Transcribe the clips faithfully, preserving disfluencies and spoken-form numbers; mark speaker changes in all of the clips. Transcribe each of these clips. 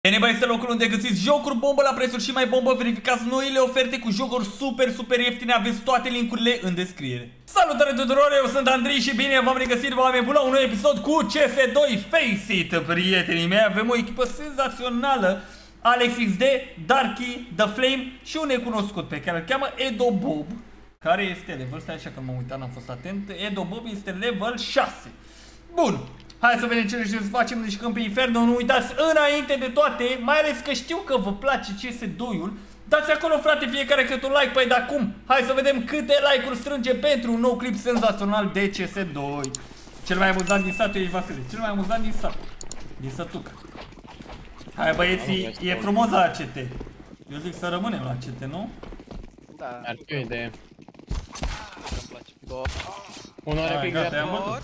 Speaker 1: Eneba este locul unde găsiți jocuri bombă la prețuri și mai bombă. Verificați noile oferte cu jocuri super, super ieftine. Aveți toate linkurile în descriere. Salutare tuturor, eu sunt Andrei și bine v-am regăsit, v-am bun la un nou episod cu C S doi Face It, prietenii mei. Avem o echipă senzațională. Alex X D, Darky, The Flame și un necunoscut pe care îl cheamă Edo Bob, care este level, stai așa că m-am uitat, n-am fost atent. Edo Bob este level șase. Bun. Hai să vedem ce să facem, deci când pe Inferno, nu uitați înainte de toate, mai ales că știu că vă place C S doi-ul, dați acolo frate fiecare câte un like, păi de acum, hai să vedem câte like-uri strânge pentru un nou clip senzațional de C S doi. Cel mai amuzant din sat, eu ești Vasile, cel mai amuzant din sat, din sătucă. Hai băieții, e frumos la A C T. Eu zic să rămânem la A C T, nu?
Speaker 2: Da. Ar fi o idee.
Speaker 3: Îmi place.
Speaker 2: Două. Unul are pic de
Speaker 1: bot.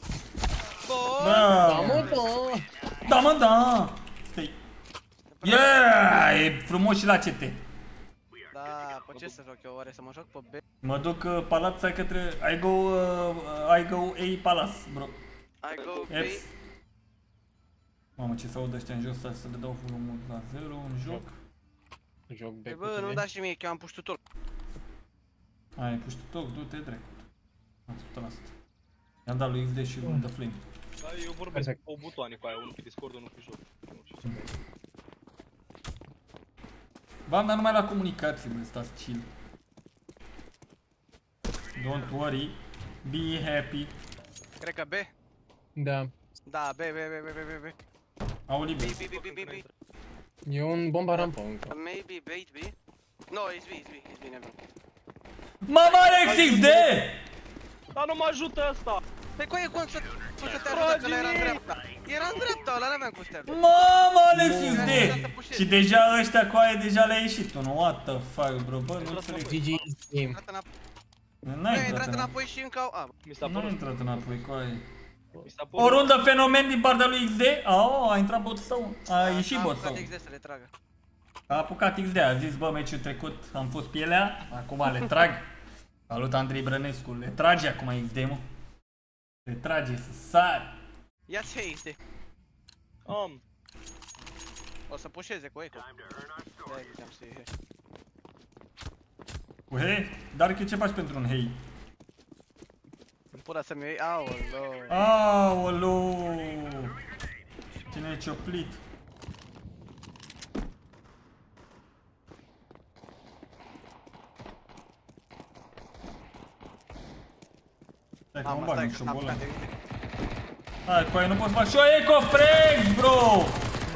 Speaker 2: Da, mă, da.
Speaker 1: Da, mă, da. Stai. Yeah, e frumos și la A C T.
Speaker 3: Da, pe ce să joc eu? Oare să mă joc pe B?
Speaker 1: Mă duc uh, palat, stai către... I go, uh, I go A Palace, bro.
Speaker 3: I go B.
Speaker 1: Eps. Mamă, ce să aud ăștia în jos, stai să le dau volumul la zero în joc.
Speaker 2: Joc B.
Speaker 3: Bă, nu da și mie, că eu am pus tutul.
Speaker 1: Ai pus tu toc, du-te dracu. Am spus asta. I-am dat lui X D și lui The Flame.
Speaker 4: Da, eu vorbesc cu butoane cu aia, unul pe Discord, unul pe joc.
Speaker 1: V-am dat numai la comunicații, bă, stați chill. Don't worry, be happy.
Speaker 3: Cred că B?
Speaker 2: Da.
Speaker 3: Da, B, B, B, B, B, B.
Speaker 1: Au
Speaker 3: B,
Speaker 1: liber.
Speaker 3: B, B, B, B, B.
Speaker 2: E un bomba rampă încă.
Speaker 3: Maybe B, it's B. No, it's B, it's B, it's B, never.
Speaker 1: Mama Alex X D!
Speaker 4: Dar nu mă ajută asta!
Speaker 3: Păi cu e cum să, cum să te ajută că ăla era în dreapta? Era în dreapta, ăla n-aveam cum să te ajut.
Speaker 1: Mama Alex X D! Și deja ăștia cu aia deja le-a ieșit unul. What the fuck, bro, bă, nu înțeleg.
Speaker 2: G G game.
Speaker 1: N-ai intrat
Speaker 3: înapoi și încă au... A,
Speaker 4: Mi s-a
Speaker 1: Nu
Speaker 4: părut.
Speaker 1: ai intrat înapoi cu aia.
Speaker 4: Mi s-a părut.
Speaker 1: O rundă fenomen din partea lui X D. Oh, a intrat bot sau? A ieșit bot sau?
Speaker 3: A apucat X D să le tragă.
Speaker 1: A apucat X D, a zis, bă, meciul trecut am fost pielea, acum le trag. Salut Andrei Brănescu, le trage acum X D, mă. Le trage să sari.
Speaker 3: Ia-ți X D.
Speaker 4: Am.
Speaker 3: O să pușeze cu eco. Da, ziceam să iei.
Speaker 1: Cu hei? Darky, ce faci pentru un hei?
Speaker 3: Îmi pura să-mi iei, aoleu.
Speaker 1: Aoleu! Cine e cioplit? Stai că mă bag în șobul ăla. Hai, cu aia nu poți faci și o eco frag, bro!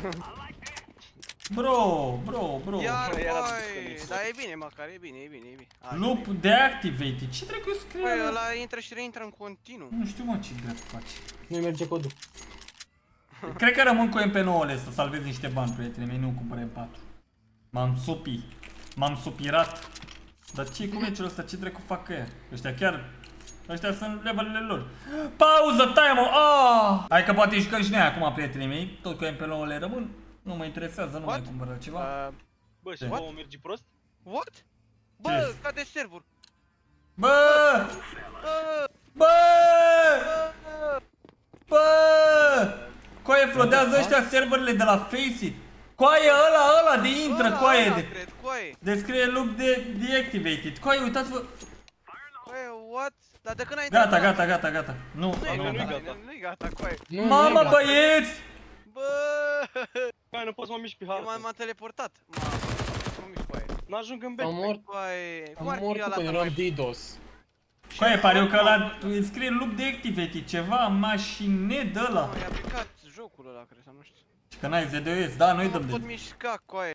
Speaker 1: Bro, bro, bro.
Speaker 3: Iar, băi, dar e bine măcar, e bine, e bine, e bine.
Speaker 1: Loop deactivated, ce dracu scrie?
Speaker 3: Băi, ăla intră și reintră în continuu.
Speaker 1: Nu știu, mă, ce dracu faci.
Speaker 2: Nu-i merge codul.
Speaker 1: Cred că rămân cu M P nouă-le să salvez niște bani, prietenii mei, nu cumpăr M patru. M-am supi, m-am supirat. Dar ce-i cu meciul ăsta, ce dracu fac ăia? Ăștia chiar, ăștia sunt levelele lor. Pauză, time-ul, aaa! Hai că poate jucăm și noi acum, prietenii mei, tot cu M P nouă-le rămân. Nu mă interesează, nu mai cumpăr ceva.
Speaker 4: Bă, și vouă mergi prost?
Speaker 3: What? Bă, cade server.
Speaker 1: Bă! Bă! Bă! Coaie, flodează ăștia serverele de la Faceit. Coaie, ăla, ăla de intră, coaie de... Descrie loop de deactivated. Coaie, uitați-vă...
Speaker 3: Coaie, what? Dar de când ai intrat?
Speaker 1: Gata, gata, gata, gata. Nu,
Speaker 3: nu-i gata. Nu-i gata, coaie.
Speaker 1: Mamă, băieți!
Speaker 3: Bă!
Speaker 4: Coaie, nu poți să mă mișc pe
Speaker 3: Eu
Speaker 4: hartă.
Speaker 3: m-am teleportat. Mă mișc, coaie.
Speaker 4: N-ajung în
Speaker 2: Am
Speaker 4: back.
Speaker 2: mort.
Speaker 3: Coaie, cum
Speaker 2: Am
Speaker 3: ar fi
Speaker 2: mort
Speaker 3: ăla
Speaker 2: când
Speaker 3: să
Speaker 2: eram
Speaker 3: mai...
Speaker 2: DDoS.
Speaker 1: Coaie, pare eu că ăla îi scrie loop deactivated, ceva mașine de ăla.
Speaker 3: Nu, i-a picat jocul ăla, cred, sau nu știu.
Speaker 1: Și că n-ai Z D O S, da, noi dăm
Speaker 3: Nu
Speaker 1: de...
Speaker 3: pot mișca, coaie.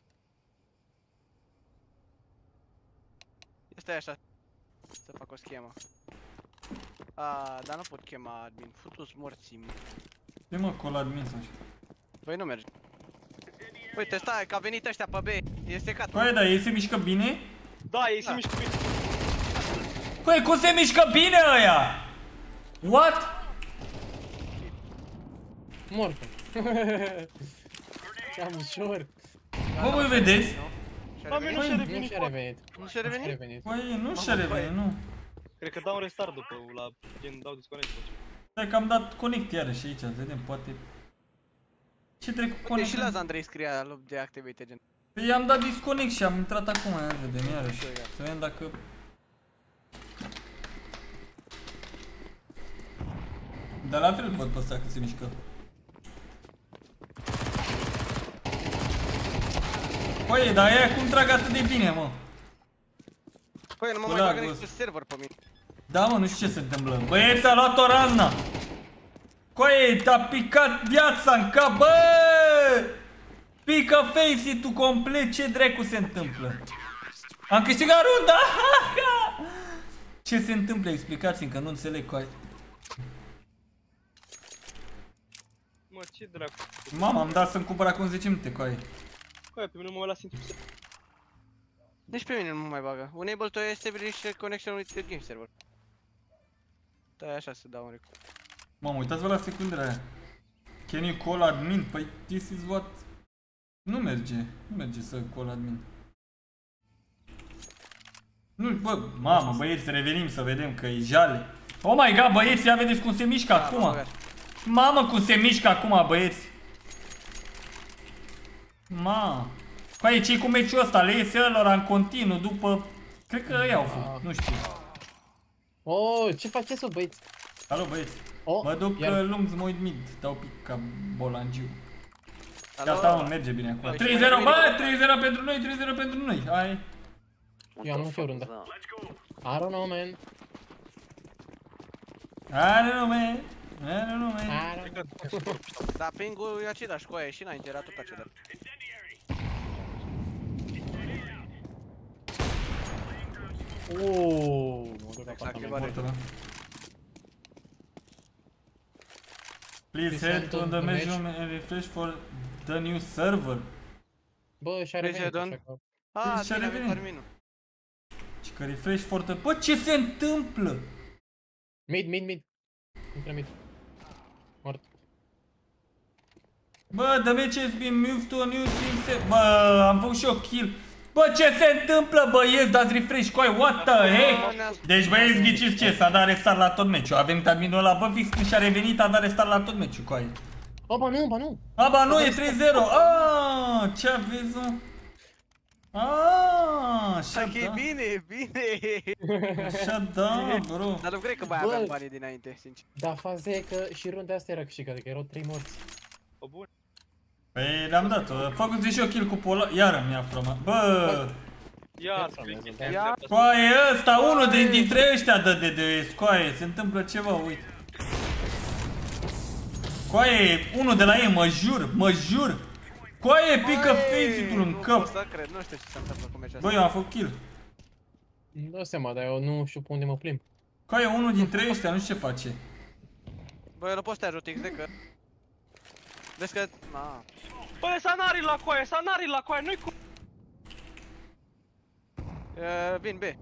Speaker 3: Stai așa. Să fac o schemă. Aaaa, dar nu pot chema admin, futu-ți morții, mă.
Speaker 1: Ce mă, col admin sau așa?
Speaker 3: Băi, nu merge. Uite, stai, că a venit ăștia pe B, e secat.
Speaker 1: Coaie, dar ei se mișcă bine?
Speaker 4: Da, ei se mișcă bine.
Speaker 1: Coaie, cum se mișcă bine ăia? What?
Speaker 2: Mortă. Cam ușor.
Speaker 1: Bă, voi vedeți?
Speaker 4: La mine nu și-a
Speaker 2: Nu
Speaker 4: revenit.
Speaker 2: și-a revenit.
Speaker 3: Nu și-a revenit?
Speaker 1: Coaie, nu și-a revenit, nu.
Speaker 4: Cred că dau un restart după, la gen dau disconnect.
Speaker 1: Stai că am dat connect iarăși aici, vedem, poate... Ce dracu
Speaker 3: Uite,
Speaker 1: conect?
Speaker 3: și la Andrei scria lob de activate gen.
Speaker 1: Păi i-am dat disconnect și am intrat acum, ia vedem iarăși. Să vedem dacă... Dar la fel văd pe ăsta că se mișcă. Păi, dar aia cum trag atât de bine, mă?
Speaker 3: Păi, nu mă mai
Speaker 1: Ăla,
Speaker 3: bagă
Speaker 1: gos.
Speaker 3: niciun server pe mine.
Speaker 1: Da, mă, nu știu ce se întâmplă. Băieți, a luat o razna. Coaie, te-a picat viața în cap, bă! Pică face-it-ul complet, ce dracu se întâmplă? Am câștigat runda! Ce se întâmplă? Explicați-mi că nu înțeleg, coaie.
Speaker 4: Mă, ce dracu?
Speaker 1: Mama, am dat să-mi cumpăr acum zece minute, coaie.
Speaker 4: Coaie, pe mine nu mă las intru să...
Speaker 3: Nici pe mine nu mă mai bagă. Enable to establish connection with the game server. Da, așa se dau un rec.
Speaker 1: Mamă, uitați-vă la secundele aia. Can you call admin? Păi, this is what... Nu merge, nu merge să call admin. Nu, bă, mamă, băieți, revenim să vedem că e jale. Oh my god, băieți, ia vedeți cum se mișcă
Speaker 3: Da,
Speaker 1: acum. Mamă, cum se mișcă acum, băieți. Ma. Păi, ce-i cu meciul ăsta? Le iese ălora în continuu după... Cred că ei au făcut, nu știu.
Speaker 2: Oh, ce faceți, băieți?
Speaker 1: Alo, băieți.
Speaker 2: Oh,
Speaker 1: Mă duc
Speaker 2: iar...
Speaker 1: lung, mă uit mid, dau pic ca bolangiu.
Speaker 3: Alo?
Speaker 1: Gata, mă, merge bine acum.
Speaker 3: Băi,
Speaker 1: trei
Speaker 3: și
Speaker 1: zero,
Speaker 3: mai
Speaker 1: bă,
Speaker 3: bine.
Speaker 1: trei zero pentru noi, trei zero pentru noi. Hai.
Speaker 2: Eu am încă o rundă. I don't know, man.
Speaker 1: I don't know, man. I don't know, man.
Speaker 2: I don't know.
Speaker 3: Da, ping-ul e același cu aia, și înainte era tot același.
Speaker 2: Uuuu, mă duc
Speaker 3: Exact,
Speaker 2: apartament.
Speaker 3: e mare.
Speaker 1: Portă, da. Please
Speaker 2: Please
Speaker 1: head
Speaker 2: head
Speaker 1: to
Speaker 2: to
Speaker 1: the
Speaker 2: the
Speaker 1: measurement and refresh for the new server.
Speaker 2: Bă, și-a
Speaker 3: Vezi,
Speaker 2: revenit,
Speaker 3: Edon?
Speaker 2: așa că...
Speaker 3: Ah,
Speaker 1: și-a
Speaker 3: bine, avem
Speaker 1: revenit.
Speaker 3: terminul.
Speaker 1: Și că refresh for the... Bă, ce se întâmplă?
Speaker 2: Mid, mid, mid. Intră mid. Mort.
Speaker 1: Bă, the match has been moved to a new team set. Bă, am făcut și eu kill. Bă, ce se întâmplă, băieți? Dați refresh, coi, what the heck? Deci, băieți, ghiciți ce? S-a dat restart la tot meciul. A venit adminul ăla, bă, fix când și-a revenit, a dat restart la tot meciul, coi.
Speaker 2: Oh, ba nu, ba nu.
Speaker 1: A, ba nu, e trei zero. Aaaa, ce aveți, mă? Aaaa, așa
Speaker 3: Ok,
Speaker 1: da.
Speaker 3: bine, bine.
Speaker 1: Așa da, bro.
Speaker 3: Dar nu cred că mai
Speaker 2: Bă.
Speaker 3: aveam banii dinainte, sincer.
Speaker 2: Dar faza e că și runda asta era câștigată, că erau trei morți.
Speaker 4: O, bun.
Speaker 1: Păi, le-am dat-o. Făcuți și eu kill cu Pola. Iară mi-a frăma. Bă,
Speaker 4: Ia,
Speaker 2: Ia.
Speaker 3: Ia.
Speaker 1: coaie ăsta, unul din, dintre ăștia dă de de scoaie. Se întâmplă ceva, uite. Coaie, unul de la ei, mă jur, mă jur. Coaie, pică face-ul în
Speaker 3: Nu pot
Speaker 1: cap.
Speaker 3: să cred, nu știu ce se întâmplă cu meciul
Speaker 1: Bă,
Speaker 3: ăsta.
Speaker 1: eu am făcut kill.
Speaker 2: Îmi dau seama, dar eu nu știu pe unde mă plimb.
Speaker 1: Coaie, unul dintre ăștia, nu știu ce face.
Speaker 3: Bă, eu nu pot să te ajut, X D, că... Vezi că... Na.
Speaker 4: Bă, Sanari la coaie, Sanari la coaie, nu-i cu...
Speaker 3: Uh, vin, B.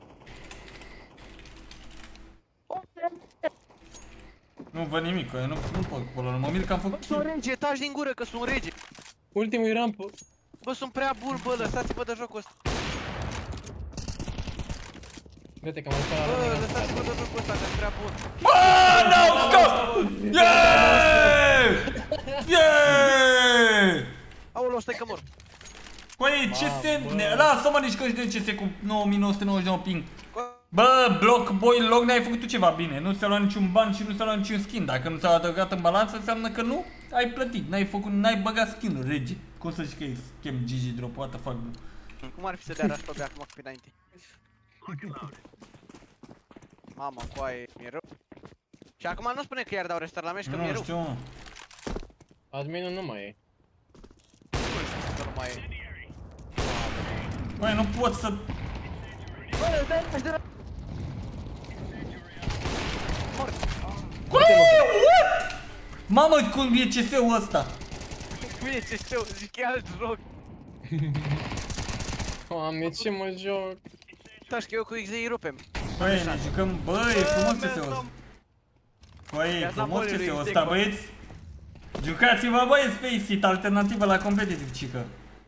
Speaker 1: Nu văd nimic, coaie, nu, nu pot cu Pola. Mă mir că am făcut
Speaker 3: Sunt
Speaker 1: kill.
Speaker 3: rege, taci din gură că sunt rege.
Speaker 2: Ultimul e rampă.
Speaker 3: Bă, sunt prea bun, bă, lăsați-vă de jocul ăsta.
Speaker 2: Uite că am uitat la
Speaker 3: Bă,
Speaker 2: mine.
Speaker 3: lăsați-vă de jocul ăsta, că sunt prea bun.
Speaker 1: Bă, n-au scos! Yeah! Yeah!
Speaker 3: Aoleu, stai că mor.
Speaker 1: Coaie, ce
Speaker 2: Mamă,
Speaker 1: se...
Speaker 2: bă.
Speaker 1: ne- Lasă-mă nici că de ce se cu nouă mii nouă sute nouăzeci și nouă ping. Bă, Block Boy Log, n-ai făcut tu ceva bine. Nu ți-a luat niciun ban și nu ți-a luat niciun skin. Dacă nu ți-a adăugat în balanță, înseamnă că nu ai plătit. N-ai făcut, n-ai băgat skin-uri, rege. Cum să zici că e schem G G drop, what the fuck, bro.
Speaker 3: Cum ar fi să dea rush pe B acum pe înainte? Mamă, coaie, mi-e rău. Și acum nu spune că iar dau restart la meci, că mi-e
Speaker 1: Nu
Speaker 3: rău.
Speaker 1: știu, mă.
Speaker 2: Adminul nu mai e.
Speaker 3: Nu știu că nu mai e.
Speaker 1: Băi, nu pot să...
Speaker 3: Bă, dai rush de la...
Speaker 1: Coaie, what? Mamă, cum e C S-ul ăsta?
Speaker 3: Bine, ce știu, zic e alt joc.
Speaker 2: Doamne, ce mă joc.
Speaker 3: Taci că eu cu X D îi rupem.
Speaker 1: Băi, ne jucăm, bă, e frumos C S-ul ăsta. Băi, e
Speaker 3: Ia
Speaker 1: frumos
Speaker 3: să
Speaker 1: C S-ul
Speaker 3: apoi
Speaker 1: ăsta,
Speaker 3: lui
Speaker 1: băieți. Jucați-vă, băieți, Face-It, alternativă la competitiv, cică.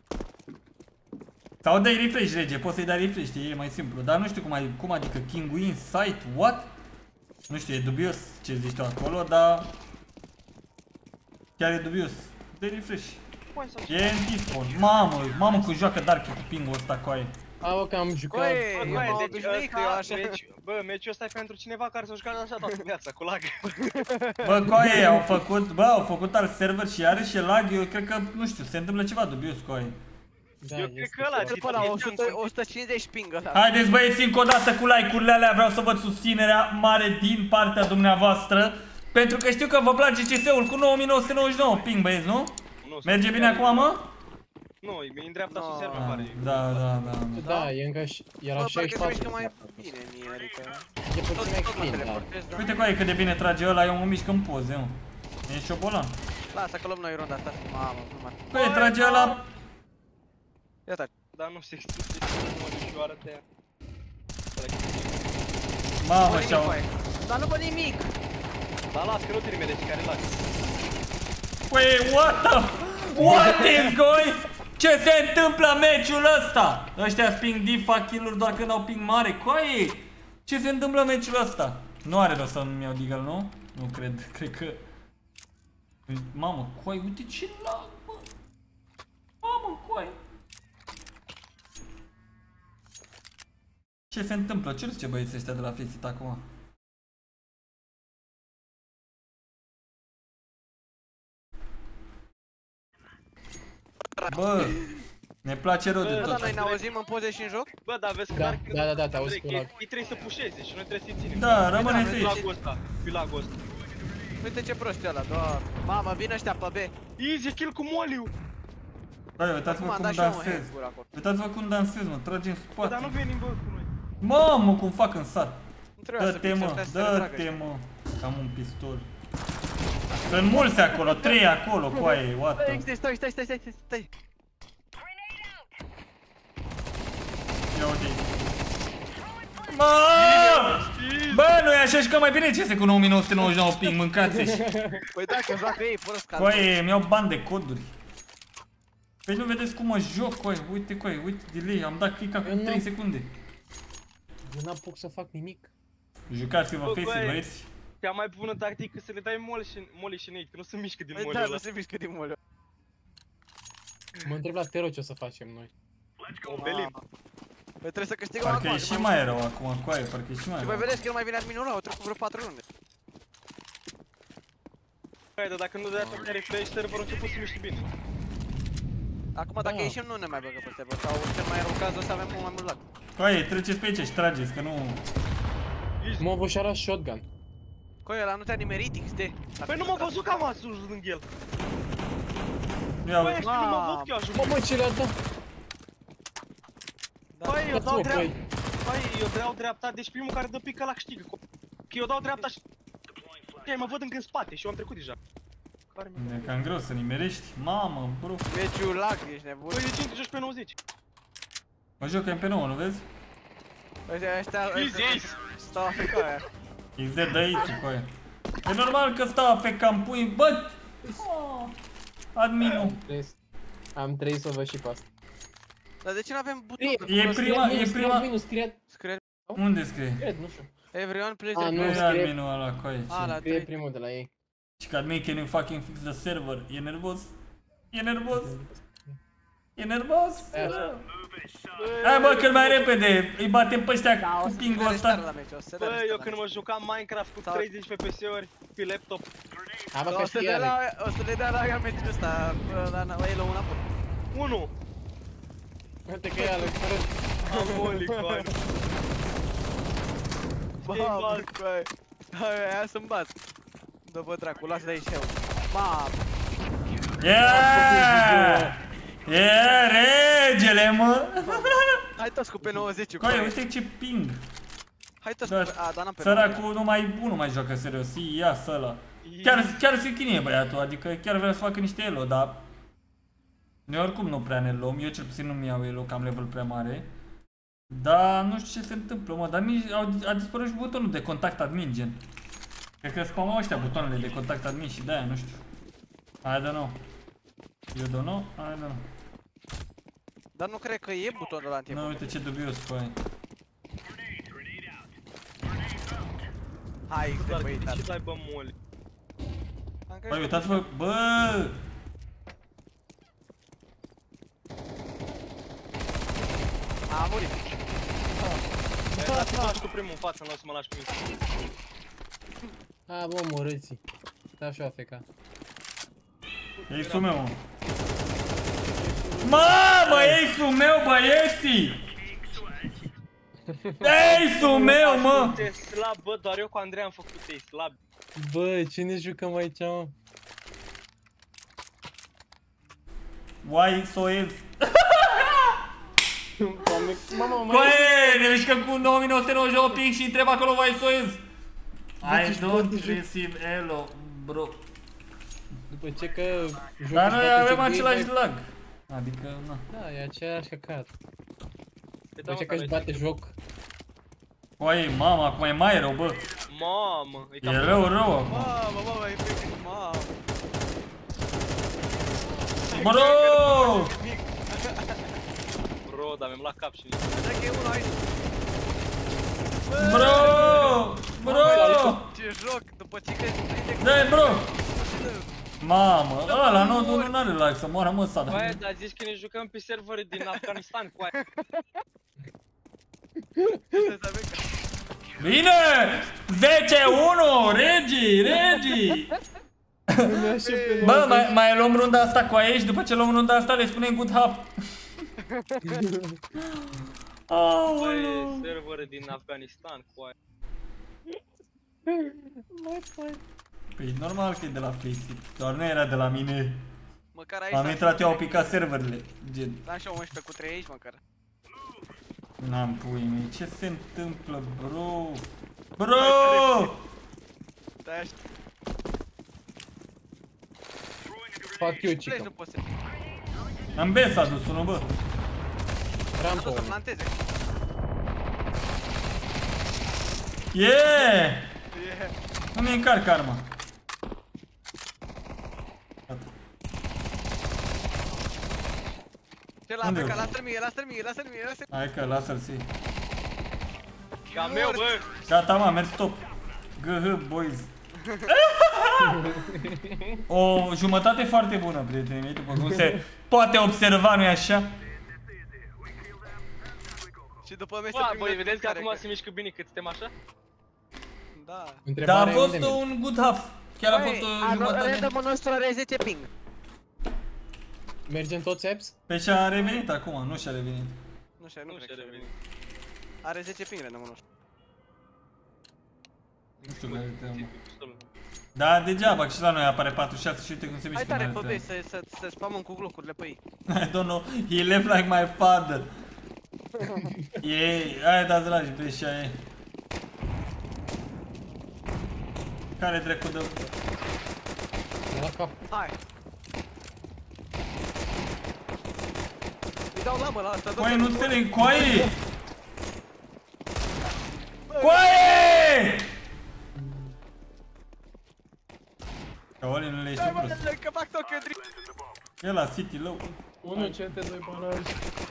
Speaker 1: Sau dai refresh, rege, poți să-i dai refresh, e mai simplu. Dar nu știu cum, ai, cum adică King Win Site, what? Nu știu, e dubios ce zici tu acolo, dar... Chiar e dubios. De refresh.
Speaker 4: Poate să
Speaker 1: E în T-spawn. Mamă, mamă cum joacă Darky cu ping-ul ăsta cu aia.
Speaker 2: A, bă, că am jucat.
Speaker 3: Băi,
Speaker 4: Bă,
Speaker 3: eu
Speaker 4: băi,
Speaker 3: m-am
Speaker 4: deci
Speaker 3: obișnuit că eu
Speaker 4: ăsta,
Speaker 3: așa.
Speaker 4: meci, bă, meciul ăsta e pentru cineva care s-a jucat așa toată viața, cu lag.
Speaker 1: Bă, cu aia au făcut, bă, au făcut alt server și are și lag, eu cred că, nu știu, se întâmplă ceva dubios cu aia.
Speaker 2: Da,
Speaker 4: Eu
Speaker 2: este
Speaker 4: cred că ăla,
Speaker 2: ceva.
Speaker 3: După la o sută o sută cincizeci ping ăla.
Speaker 1: Haideți băieți încă o dată cu like-urile alea, vreau să văd susținerea mare din partea dumneavoastră. Pentru că știu că vă place C S-ul cu nouă mii nouă sute nouăzeci și nouă ping, băieți, nu? Merge bine acum, mă?
Speaker 4: Nu, e în dreapta sus server,
Speaker 1: Ah,
Speaker 4: pare.
Speaker 1: da, da, da.
Speaker 2: Da, e încă și... Era
Speaker 3: Bă, parcă se
Speaker 2: șaizeci și patru.
Speaker 3: mișcă mai bine mie, adică...
Speaker 2: E puțin mai
Speaker 3: Tot mă
Speaker 2: clean, da.
Speaker 3: teleportez, da?
Speaker 1: Uite cu aia cât de bine trage ăla, eu mă mișc în poze, mă. E șobolan.
Speaker 3: Lasă că luăm noi runda asta. Mamă, nu mai...
Speaker 1: Păi trage ăla.
Speaker 3: Ia taci.
Speaker 4: Dar nu se extinge mă ușoară te.
Speaker 1: Mamă,
Speaker 3: Bă,
Speaker 1: și-au...
Speaker 3: nimic, băi. Dar nu văd nimic!
Speaker 4: Dar las că nu trimite și care lag.
Speaker 1: Păi, what the... What is going? Ce se întâmplă în meciul ăsta? Ăștia sping diff, fac kill-uri doar când au ping mare. Coi! Ce se întâmplă în meciul ăsta? Nu are rost să nu-mi iau deagle, nu? Nu cred, cred că... Mamă, coi, uite ce lag, bă! Mamă, coi! Ce se întâmplă? Ce zice băieții ăștia de la Fixit acum? Bă, ne place rău de
Speaker 3: Bă, dar
Speaker 1: tot.
Speaker 3: noi ne auzim în poze și în joc?
Speaker 4: Bă, dar vezi că
Speaker 2: Da,
Speaker 4: dar
Speaker 2: da, da, da, te auzi
Speaker 4: Andrei,
Speaker 2: cu lag.
Speaker 4: ei trebuie să pușeze și noi trebuie să-i ținem.
Speaker 1: Da, rămâne
Speaker 3: Da,
Speaker 1: fi.
Speaker 4: Cu lagul ăsta, cu lagul ăsta.
Speaker 3: Uite ce prost e ăla, doar. Mamă, vin ăștia pe B.
Speaker 4: Easy kill cu Moliu.
Speaker 1: Băi, uitați-vă
Speaker 3: Acum am
Speaker 1: cum
Speaker 3: dat și eu un
Speaker 1: dansez.
Speaker 3: headbutt acolo.
Speaker 1: Uitați-vă cum dansez, mă, trage în
Speaker 4: Bă, dar nu
Speaker 1: spate.
Speaker 4: venim bă cu noi.
Speaker 1: Mamă, cum fac în sat.
Speaker 3: Nu trebuia să
Speaker 1: Dă-te,
Speaker 3: fim
Speaker 1: mă,
Speaker 3: să să le tragă
Speaker 1: dă-te,
Speaker 3: ăștia.
Speaker 1: mă. Am un pistol. Sunt mulți acolo, trei acolo, coaie, what
Speaker 3: Bă,
Speaker 1: the...
Speaker 3: stai, stai, stai, stai, stai, stai.
Speaker 1: Ia uite. Mă! Bă, nu e așa și că mai bine C S cu nouă mii nouă sute nouăzeci și nouă ping, mâncați-și.
Speaker 3: Păi dacă joacă ei fără scal.
Speaker 1: Coaie, îmi iau bani de coduri. Păi nu vedeți cum mă joc, coaie, uite, coaie, uite delay, am dat click acum
Speaker 2: Eu nu-
Speaker 1: trei secunde.
Speaker 2: Eu n-apuc să fac nimic.
Speaker 1: Jucați-vă
Speaker 4: Bă,
Speaker 1: Face-it,
Speaker 4: coaie.
Speaker 1: băieți.
Speaker 4: Cea mai bună tactică să le dai moli și moli și nade, că nu se mișcă din
Speaker 3: Păi
Speaker 4: moliul
Speaker 3: da,
Speaker 4: ăla.
Speaker 3: nu se mișcă din moliu.
Speaker 2: Mă întreb la Tero ce o să facem noi.
Speaker 4: Obelim.
Speaker 3: Păi trebuie să câștigăm
Speaker 1: Parcă
Speaker 3: acum.
Speaker 1: e și mai rău acum, coaie, parcă e și mai
Speaker 3: Și
Speaker 1: rău.
Speaker 3: voi vedeți că nu mai vine adminul ăla, au trecut vreo patru runde.
Speaker 4: Hai, dar dacă nu dai pe refresh, serverul a început să miște bine.
Speaker 3: Acum dacă
Speaker 2: Da.
Speaker 3: ieșim nu ne mai băgă pe server, sau cel mai rău caz o să avem mult mai mult lag.
Speaker 1: Coaie, treceți pe aici și trageți, că nu...
Speaker 2: Mă vă și-a shotgun.
Speaker 3: Coi, ăla nu te-a nimerit X D.
Speaker 4: Păi nu m-a văzut că am asus lângă el.
Speaker 1: Ia
Speaker 4: Băi,
Speaker 1: uite.
Speaker 4: așa nu m-a văzut că eu ajung.
Speaker 2: Mă, mă, ce le-a dat?
Speaker 4: Băi, eu dau
Speaker 2: Dați-mă,
Speaker 4: dreapta.
Speaker 2: băi.
Speaker 4: Băi, eu dau dreapta, deci primul care dă pic ăla câștigă. Că eu dau dreapta și... Ei, mă văd încă în spate și eu am trecut deja. Care mi-a...
Speaker 1: E cam greu să nimerești. Mamă, bro.
Speaker 3: Meciul lag, ești nebun.
Speaker 4: Băi, de ce nu te joci pe nouăzeci?
Speaker 1: Mă joc M P nouă, nu vezi?
Speaker 3: Ăștia, ăștia,
Speaker 4: Easy,
Speaker 3: ăștia
Speaker 4: easy.
Speaker 3: stau africa aia.
Speaker 1: X D de aici, coaie. E normal că stau pe campui, bă! Adminul.
Speaker 2: Trebuie să- Am trei să văd și pe asta.
Speaker 3: Dar de ce n-avem buton?
Speaker 1: E prima, e prima...
Speaker 2: Minus, scrie...
Speaker 3: Scrie
Speaker 1: Unde scrie?
Speaker 2: Cred, nu știu.
Speaker 3: everyone please
Speaker 2: Ah, nu,
Speaker 1: Nu e
Speaker 3: request.
Speaker 2: scrie-
Speaker 1: adminul ăla, coaie.
Speaker 3: Ah, la
Speaker 2: Scrie
Speaker 3: trei.
Speaker 2: primul de la ei.
Speaker 1: Și că admin, can you fucking fix the server? E nervos? E nervos? E nervos? Hai bă, cât mai repede, îi batem pe ăștia
Speaker 3: Da, o
Speaker 1: cu
Speaker 3: să
Speaker 1: ping-ul
Speaker 3: se dea restart
Speaker 1: ăsta.
Speaker 3: la meci, o să se dea
Speaker 4: Bă,
Speaker 3: restart
Speaker 4: eu
Speaker 3: la
Speaker 4: când
Speaker 3: meci.
Speaker 4: mă jucam Minecraft cu
Speaker 3: Sau-
Speaker 4: treizeci F P S-uri pe laptop.
Speaker 2: A, bă,
Speaker 3: O
Speaker 2: că
Speaker 3: să
Speaker 2: știe
Speaker 3: le dea
Speaker 2: Alex.
Speaker 3: la, o să le dea la ea meciul ăsta, bă, la la Elo înapoi.
Speaker 4: unu.
Speaker 2: Uite că e Alex, fără...
Speaker 4: Am moli, coaie.
Speaker 3: Bă,
Speaker 4: Ei,
Speaker 3: bă,
Speaker 4: bă.
Speaker 3: coi. Hai, aia să-mi bat. Dă bă dracu, lasă de aici eu. Mamă.
Speaker 1: Yeah! Yeah, regele, mă!
Speaker 3: Hai toți cu P nouăzeci.
Speaker 1: Coaie,
Speaker 3: coi.
Speaker 1: uite ce ping!
Speaker 3: Hai toți
Speaker 1: Da,
Speaker 3: cu... A, dar n-am P nouăzeci.
Speaker 1: Săracul numai unul mai joacă serios, ia să ăla. Chiar, chiar se chinie băiatul, adică chiar vrea să facă niște elo, dar... Noi oricum nu prea ne luăm, eu cel puțin nu-mi iau elo, că am level prea mare. Dar nu știu ce se întâmplă, mă, dar nici au, a dispărut și butonul de contact admin, gen. Cred că spamau ăștia butoanele de contact admin și de-aia, nu știu. I don't know. You don't know? I don't know.
Speaker 3: Dar nu cred că e butonul ăla anti.
Speaker 1: Nu, uite ce dubios cu aia.
Speaker 3: Hai,
Speaker 4: Dar
Speaker 3: te băi,
Speaker 4: de
Speaker 3: dar.
Speaker 4: ce dai bă moli?
Speaker 1: Băi, uitați-vă, bă!
Speaker 3: A murit.
Speaker 4: Dați-mă lași cu primul în față, nu o să mă lași cu mine.
Speaker 2: A, bă, morâți. Da, și-o afeca.
Speaker 1: Ace-ul meu, mă. Mamă, ace-ul meu, băieții! Ace-ul meu, mă!
Speaker 4: E slab, bă, doar eu cu Andrei am făcut ei slab.
Speaker 2: Bă, ce ne jucăm aici, mă?
Speaker 1: Why so is?
Speaker 2: Mama, mă,
Speaker 1: Coe, ne mișcăm cu nouă mii nouă sute nouăzeci și opt ping și întreb acolo why so is? I don't receive elo, bro.
Speaker 2: După ce că...
Speaker 1: Dar noi avem același lag. Adică, na.
Speaker 2: Da, e aceeași căcat.
Speaker 4: Păi
Speaker 2: După ce că își bate joc.
Speaker 1: Coaie, mama, acum e mai rău, bă.
Speaker 4: Mamă, e
Speaker 1: E
Speaker 4: cam
Speaker 1: rău, rău acum.
Speaker 3: Mamă, mamă, efectiv, mamă.
Speaker 1: Bro!
Speaker 4: Bro, dar mi-am luat cap și...
Speaker 3: Cred că e unul aici.
Speaker 1: Bro! Bro!
Speaker 3: Ce joc, după ce crezi că prinde...
Speaker 1: Dai, bro! Mamă, ăla nodul nu are lag să moară, mă, sada.
Speaker 4: Băi, dar zici că ne jucăm pe servere din Afganistan cu aia.
Speaker 1: Bine! zece unu! Regii! Regii! Bă, mai, mai luăm runda asta cu aia și după ce luăm runda asta le spunem good half. Aoleu!
Speaker 4: Băi, servere din Afganistan cu aia.
Speaker 1: Păi normal că e de la Faceit, doar nu era de la mine.
Speaker 3: Măcar aici
Speaker 1: Am
Speaker 3: s-a
Speaker 1: intrat eu, au
Speaker 3: făcut
Speaker 1: picat serverele, gen.
Speaker 3: Da, și unsprezece cu trei aici măcar.
Speaker 1: N-am pui mei, ce se întâmplă, bro? Bro!
Speaker 3: Da, așa.
Speaker 2: Fac eu,
Speaker 3: Pleci,
Speaker 2: cică.
Speaker 3: nu poți să...
Speaker 1: Am B s-a dus unul, bă.
Speaker 3: Am
Speaker 2: Rampă
Speaker 3: dus să
Speaker 2: unul.
Speaker 3: planteze.
Speaker 1: Yeah!
Speaker 3: Yeah.
Speaker 1: Nu mi încarc arma. Gata.
Speaker 3: Ce la
Speaker 1: Unde
Speaker 3: pleca,
Speaker 1: e?
Speaker 3: lasă-l mie, lasă-l mie, lasă-l mie, lasă-l mie.
Speaker 1: Hai că lasă-l să iei.
Speaker 4: Ca meu, bă!
Speaker 1: Gata, mă, mergi stop. G H, boys. O jumătate foarte bună, prietenii mei, după cum se poate observa, nu-i așa?
Speaker 3: Și după mine
Speaker 4: Bă, băi, vedeți că acum se mișcă bine cât suntem așa?
Speaker 3: Da.
Speaker 1: Dar a
Speaker 2: Întrebarea
Speaker 1: fost
Speaker 2: unde mergi?
Speaker 1: un good half. Chiar a fost o jumătate.
Speaker 3: Random-ul nostru are zece ping.
Speaker 2: Mergem toți apps?
Speaker 1: Pe și-a revenit acum, nu și-a revenit.
Speaker 3: Nu știu, nu
Speaker 4: Nu
Speaker 3: cred
Speaker 4: și-a
Speaker 3: că
Speaker 4: revenit.
Speaker 3: are zece ping random-ul nostru.
Speaker 1: Nu știu care te mă. Da, degeaba, că și la noi apare patruzeci și șase și uite cum se
Speaker 3: Hai
Speaker 1: mișcă.
Speaker 3: tare,
Speaker 1: în
Speaker 3: fă
Speaker 1: alea.
Speaker 3: să, să, să spamăm cu glocurile pe ei.
Speaker 1: I don't know, he left like my father. Ei, hai da dragi, pe și aia e. Care dracu dă?
Speaker 2: De la cap.
Speaker 3: Hai. Îi dau labă la asta,
Speaker 1: Coaie, nu înțeleg, coaie! Coaie! Că Oli nu le ești
Speaker 3: Hai,
Speaker 1: prost.
Speaker 3: mă, că fac tocă, Dri.
Speaker 1: E la City low.
Speaker 2: unu C T doi banani.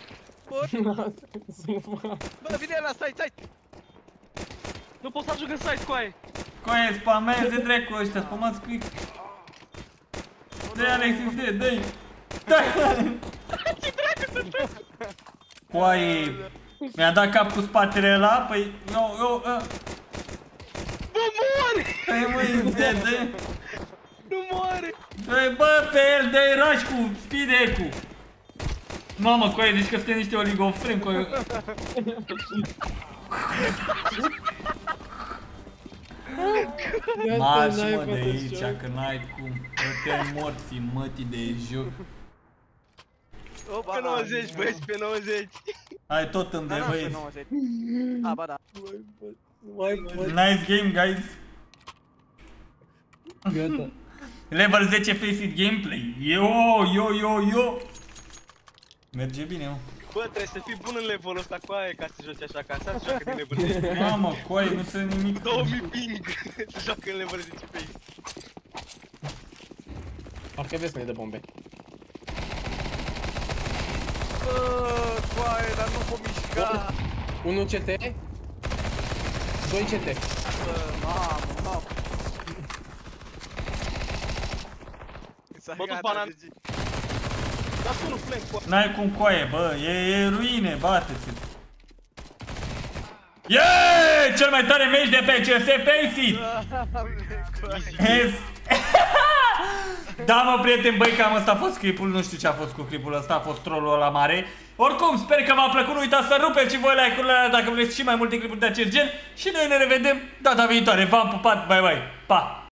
Speaker 3: Bă, vine la site, site.
Speaker 4: Nu pot să ajung în site cu aia!
Speaker 1: Coaie, spameze dracu ăștia, spamați click. Dă-i Alexis, dă-i, dă-i. Dă-i! Ce dracu sunt? Coaie, mi-a dat cap cu spatele ăla, păi, eu, eu, ă.
Speaker 4: Bă, moare!
Speaker 1: Dă-i măi, dă, dă.
Speaker 4: Nu moare!
Speaker 1: Dă-i, bă, pe el, dă-i rush cu speed ecu. Mamă, coaie, deci că suntem niște oligofreni, coaie. Marci, mă, de aici, că n-ai cum. Te morți, mătii de joc.
Speaker 3: Opa,
Speaker 4: Pe nouăzeci, băieți, pe nouăzeci!
Speaker 1: Hai tot îmi
Speaker 3: Da,
Speaker 1: de
Speaker 3: da, pe
Speaker 1: băieți.
Speaker 3: nouăzeci. A, ba da.
Speaker 1: Nice game, guys.
Speaker 2: Gata.
Speaker 1: Level zece Faceit gameplay. Yo, yo, yo, yo. Merge bine, mă.
Speaker 4: Bă, trebuie să fii bun în levelul ăsta cu aia ca să te joci așa, ca să se joacă din level.
Speaker 1: Mamă, coaie, nu ține nimic.
Speaker 4: două mii ping se joacă în level zece pe ei.
Speaker 2: Parcă vezi că ne dă bombe.
Speaker 3: Bă, coaie, dar nu pot mișca.
Speaker 2: unu C T, doi C T.
Speaker 3: Bă, mamă, mamă.
Speaker 4: Bă, tu banan. Dați unul flank cu aia.
Speaker 1: N-ai cum, coaie, bă, e, e ruine, bate-te. Yeah! Cel mai tare meci de pe C S Fancy! Da, mă, prieteni, băi, cam ăsta a fost clipul. Nu știu ce a fost cu clipul ăsta, a fost trollul ăla mare. Oricum, sper că v-a plăcut. Nu uitați să rupeți și voi like-urile alea dacă vreți și mai multe clipuri de acest gen. Și noi ne revedem data viitoare. V-am pupat, bye bye, pa!